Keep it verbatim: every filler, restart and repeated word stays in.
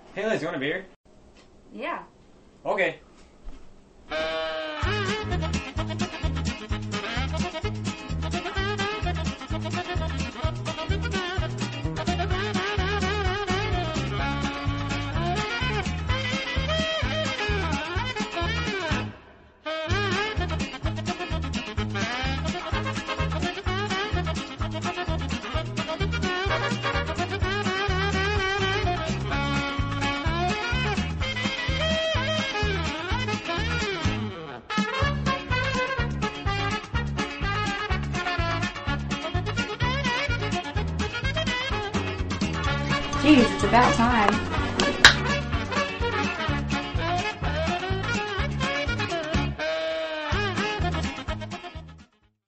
Hey Liz, you want a beer? Yeah. Okay. Geez, it's about time.